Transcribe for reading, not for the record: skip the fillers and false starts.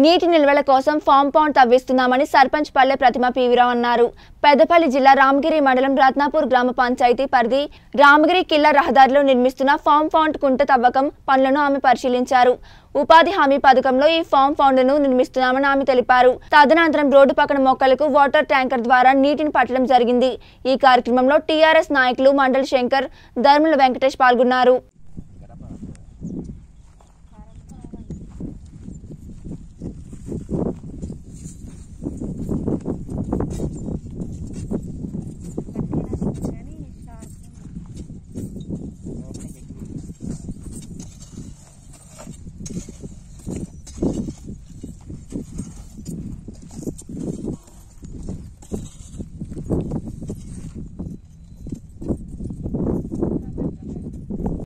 నీటి నిల్వల కోసం ఫామ్ పౌండ్ తవ్విస్తున్నామని సర్పంచ్ పల్లె ప్రతిమ పీవీరావు అన్నారు. పెద్దపల్లి జిల్లా రామగిరి మండలం రత్నాపూర్ గ్రామ పంచాయతీ పరిధి రామగిరి కిల్ల రహదారిలో నిర్మిస్తున్న ఫామ్ పౌండ్ కుంట తవ్వకం పనులను ఆమె పరిశీలించారు. ఉపాధి హామీ పథకంలో ఈ ఫామ్ పౌండ్ను నిర్మిస్తున్నామని ఆమె తెలిపారు. తదనంతరం రోడ్డు పక్కన మొక్కలకు వాటర్ ట్యాంకర్ ద్వారా నీటిని పట్టడం జరిగింది. ఈ కార్యక్రమంలో టీఆర్ఎస్ నాయకులు మండలి శంకర్, ధర్మల వెంకటేష్ పాల్గొన్నారు.